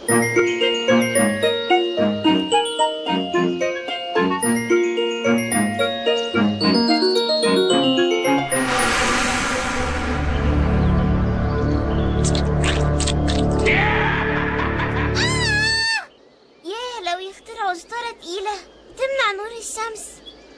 لو يخترعوا ستارة تقيلة تمنع نور الشمس.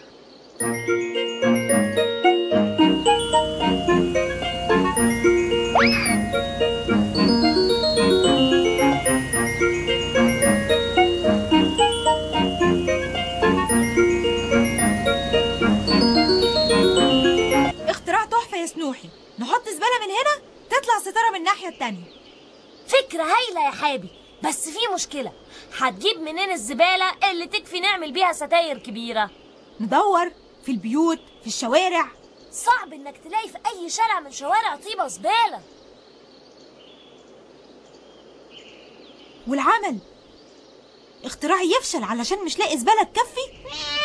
اختراع تحفة يا سنوحي. نحط زبالة من هنا تطلع ستارة من الناحية التانية. فكرة هايلة يا حابي، بس في مشكلة. هتجيب منين الزبالة اللي تكفي نعمل بيها ستاير كبيرة؟ ندور في البيوت، في الشوارع. صعب انك تلاقي في اي شارع من شوارع طيبة زبالة. والعمل اختراعي يفشل علشان مش لاقي زبالة تكفي.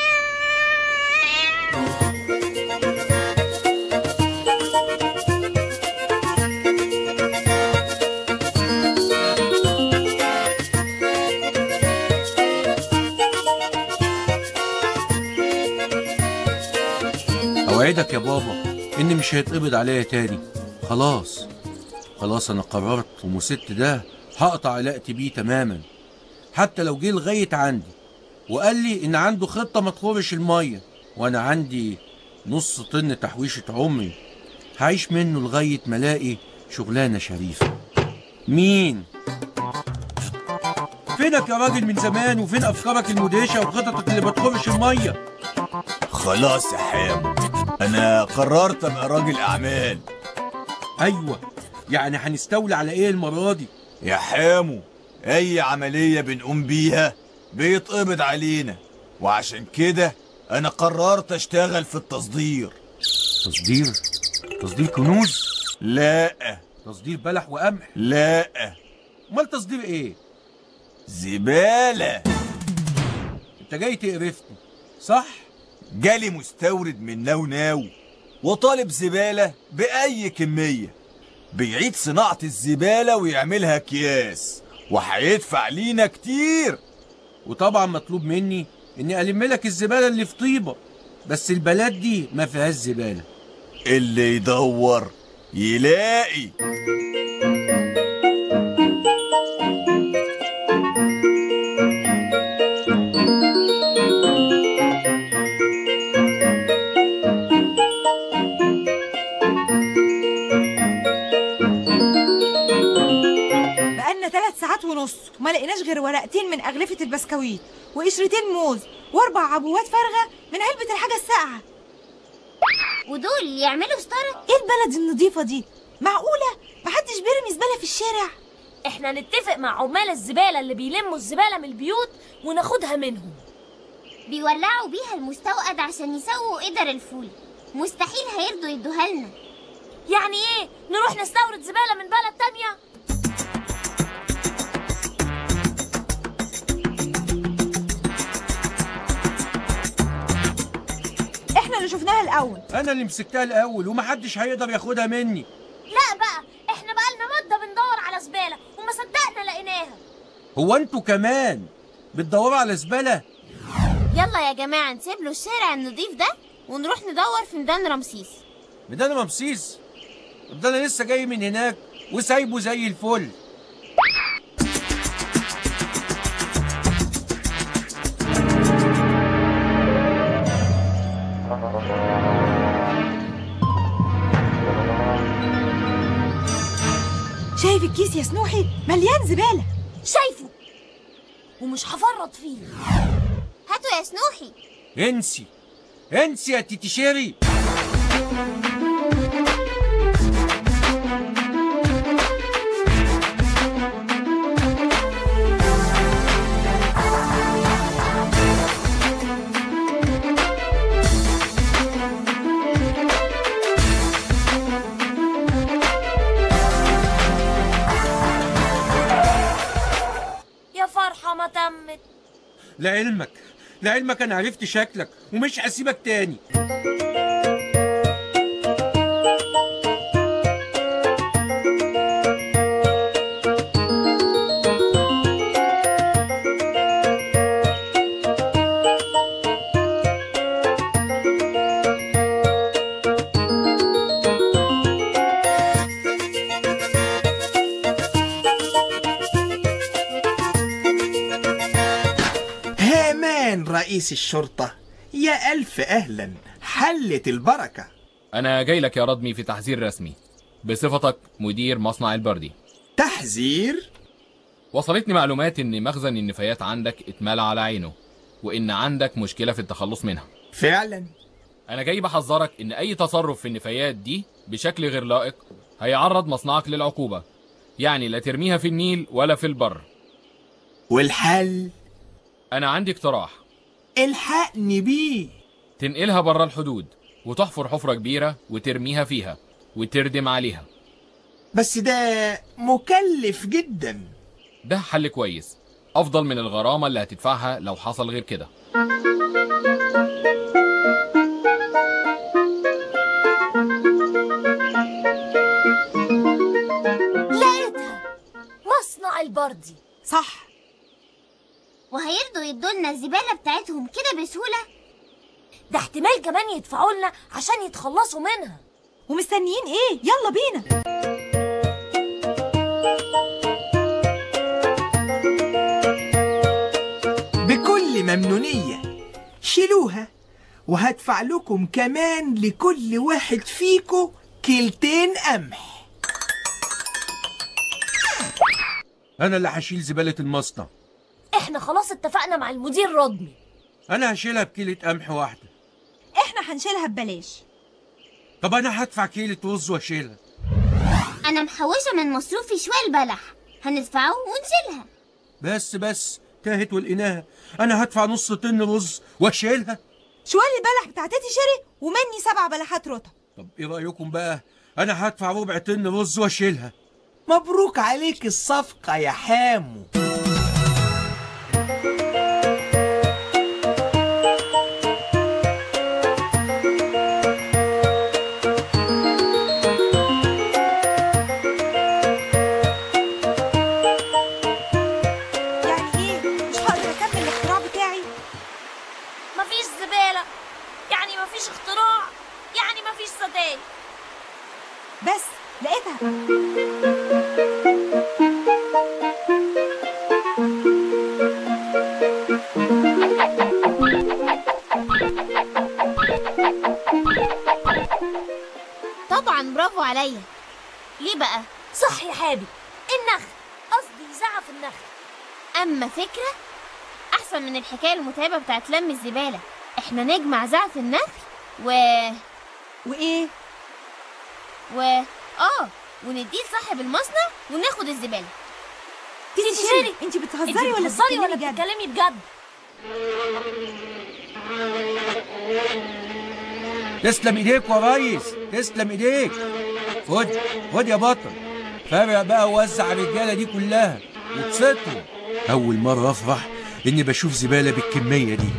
اوعدك يا بابا ان مش هيتقبض عليا تاني. خلاص انا قررت، ومست ده هقطع علاقتي بيه تماما. حتى لو جه لغايه عندي وقال لي ان عنده خطه ما تخرش الميه، وانا عندي نص طن تحويشه عمري هعيش منه لغايه ما الاقي شغلانه شريفه. مين؟ فينك يا راجل من زمان؟ وفين افكارك المدهشه وخططك اللي ما تخرش الميه؟ خلاص يا حامو، انا قررت ابقى راجل اعمال. ايوه، يعني هنستولي على ايه المره دي؟ يا حامو، اي عمليه بنقوم بيها بيتقبض علينا، وعشان كده انا قررت اشتغل في التصدير. تصدير كنوز؟ لا. تصدير بلح وقمح؟ لا. امال تصدير ايه؟ زباله. انت جاي تقرفني صح؟ جالي مستورد من ناو وطالب زبالة بأي كمية، بيعيد صناعة الزبالة ويعملها أكياس، وهيدفع لينا كتير. وطبعا مطلوب مني اني الم لك الزبالة اللي في طيبة، بس البلد دي ما فيهاش زبالة. اللي يدور يلاقي. بقالنا 3 ساعات ونص وما لقيناش غير ورقتين من أغلفة البسكويت وقشرتين موز و4 عبوات فارغة من علبة الحاجة الساقعة. ودول يعملوا ستارة؟ ايه البلد النظيفة دي؟ معقولة محدش بيرمي زبالة في الشارع؟ احنا نتفق مع عمال الزبالة اللي بيلموا الزبالة من البيوت وناخدها منهم. بيولعوا بيها المستوقد عشان يسووا قدر الفول، مستحيل هيرضوا يدوها لنا. يعني ايه؟ نروح نستورد زبالة من بلد تانية؟ احنا اللي شفناها الأول. انا اللي مسكتها الأول ومحدش هيقدر ياخدها مني. لا بقى، احنا بقالنا مدة بندور على زبالة وما صدقنا لقيناها. هو انتوا كمان بتدوروا على زبالة؟ يلا يا جماعة نسيب له الشارع النظيف ده ونروح ندور في ميدان رمسيس. ميدان رمسيس؟ ده انا لسه جاي من هناك وسايبه زي الفل. شايف الكيس يا سنوحي؟ مليان زبالة. شايفه ومش هفرط فيه. هاتوا يا سنوحي. انسي يا تيتي شيري. يا فرحة ما تمت. لعلمك انا عرفت شكلك ومش هسيبك تاني. رئيس الشرطة، يا ألف أهلا، حلت البركة. أنا جاي لك يا رضمي في تحذير رسمي بصفتك مدير مصنع البردي. تحذير؟ وصلتني معلومات إن مخزن النفايات عندك اتملى على عينه، وإن عندك مشكلة في التخلص منها. فعلا. أنا جاي بحذرك إن أي تصرف في النفايات دي بشكل غير لائق هيعرض مصنعك للعقوبة، يعني لا ترميها في النيل ولا في البر. والحل؟ أنا عندي اقتراح. الحقني بيه. تنقلها بره الحدود وتحفر حفرة كبيرة وترميها فيها وتردم عليها. بس ده مكلف جدا. ده حل كويس، أفضل من الغرامة اللي هتدفعها لو حصل غير كده. لقيتها، مصنع البردي. صح. وهيرضوا يدولنا الزبالة بتاعتهم كده بسهولة؟ ده احتمال كمان يدفعوا لنا عشان يتخلصوا منها. ومستنيين ايه؟ يلا بينا. بكل ممنونية، شيلوها وهدفع لكم كمان لكل واحد فيكم كيلتين قمح. انا اللي هشيل زبالة المصنع. احنا خلاص اتفقنا مع المدير رضمي. انا هشيلها بكيلة قمح واحدة. احنا هنشيلها ببلاش. طب انا هدفع كيلة رز واشيلها. انا محوشة من مصروفي شوية البلح، هندفعه ونشيلها. بس تاهت ولقيناها. انا هدفع نص طن رز واشيلها. شوال البلح بتاع تيتي شيري ومني 7 بلحات رطب. طب ايه رأيكم بقى؟ انا هدفع ربع طن رز واشيلها. مبروك عليك الصفقة يا حامو. يعني ايه؟ مش هقدر اكمل الاختراع بتاعي؟ مفيش زبالة يعني مفيش اختراع، يعني مفيش ستاير. بس لقيتها. طبعا برافو عليا. ليه بقى؟ صح يا حابي، النخل، قصدي زعف النخل. اما فكرة احسن من الحكاية المتعبة بتاعت لم الزبالة. احنا نجمع زعف النخل وايه؟ ونديه لصاحب المصنع وناخد الزبالة. تيتي شيري، انت بتهزري ولا ولا بجد؟ بتتكلمي بجد؟ تسلم ايديك يا ريس، تسلم ايديك. خد يا بطل، فرق بقى ووزع الرجاله دي كلها وتسيطروا. اول مره افرح اني بشوف زباله بالكميه دي.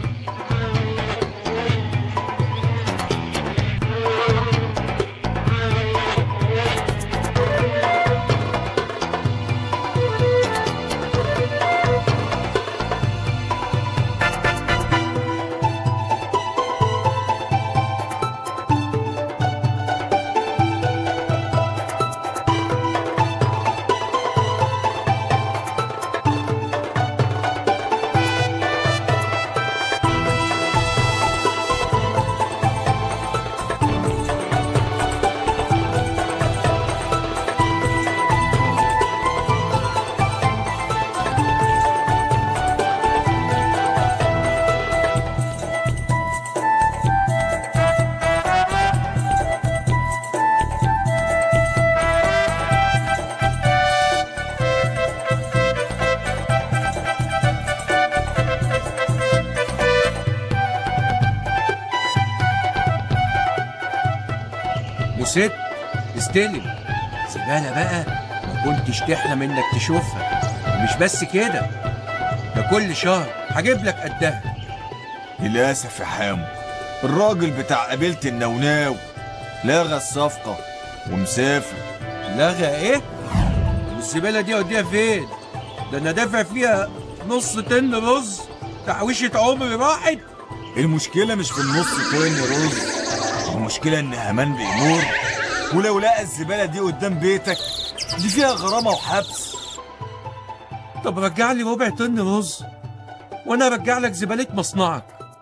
وست استلم زبالة بقى ما كنتش تحلم انك تشوفها. ومش بس كده، ده كل شهر هجيب لك قدها. للأسف يا حامو، الراجل بتاع قبيلة النوناو لغى الصفقة ومسافر. لغى ايه؟ والزبالة دي اوديها فين؟ ده انا دافع فيها نص طن رز، تحويشة عمري راحت. المشكلة مش في النص طن رز، المشكلة ان همان بيمر ولو لقى الزبالة دي قدام بيتك دي فيها غرامة وحبس. طب رجع لي ربع طن رز وانا ارجع لك زبالة مصنعك.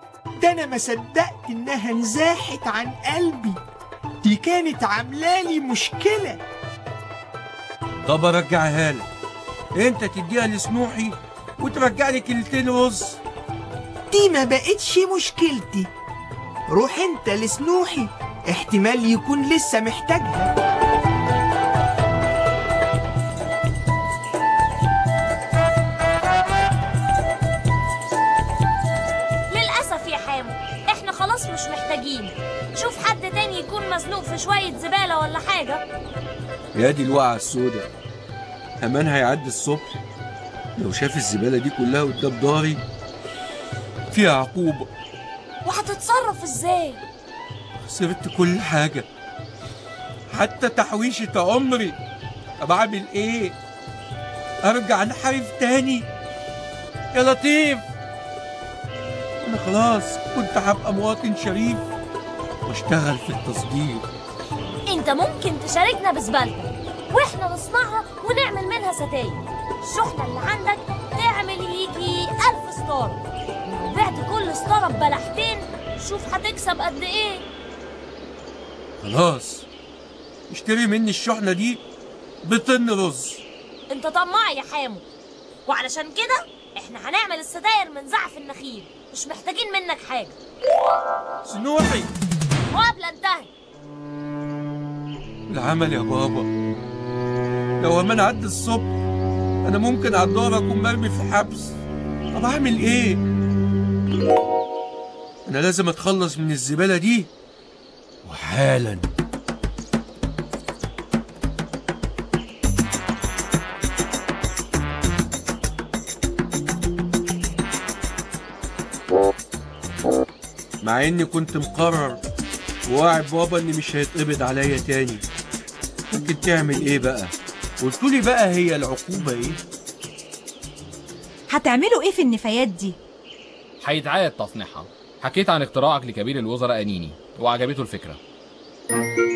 ده أنا ما صدقت إنها انزاحت عن قلبي، دي كانت عاملالي مشكلة. طب ارجعها لك، انت تديها لسنوحي وترجع لي كيلتين رز. دي ما بقتش مشكلتي، روح انت لسنوحي، احتمال يكون لسه محتاجها. للأسف يا حامو احنا خلاص مش محتاجين. شوف حد تاني يكون مزنوق في شوية زبالة ولا حاجة. يا دي الوقعة السوداء، أمان هيعدي الصبح لو شاف الزبالة دي كلها قدام داري فيها عقوبة. وهتتصرف ازاي؟ خسرت كل حاجة، حتى تحويشة عمري. طب أعمل إيه؟ أرجع أنحرف تاني؟ يا لطيف، أنا خلاص كنت هبقى مواطن شريف واشتغل في التصدير. انت ممكن تشاركنا بزبالتك واحنا نصنعها ونعمل منها ستاير. الشحنة اللي عندك تعمل يجي 1000 ستارة، ولو بعت كل ستارة ببلحتين شوف هتكسب قد ايه. خلاص اشتري مني الشحنة دي بطن رز. انت طماع يا حامو، وعلشان كده احنا هنعمل الستاير من زعف النخيل، مش محتاجين منك حاجة. سنوحي، مقابلة انتهت. العمل يا بابا، لو أمان عدى الصبح أنا ممكن على الدار أكون مرمي في حبس. طب أعمل إيه؟ أنا لازم أتخلص من الزبالة دي وحالا. مع إني كنت مقرر وواعد بابا إني مش هيتقبض عليا تاني. ممكن تعمل إيه بقى؟ قلتولي بقى هي العقوبة إيه؟ هتعملوا ايه في النفايات دي؟ هيتعاد تصنيعها. حكيت عن اختراعك لكبير الوزراء أنيني وعجبته الفكرة.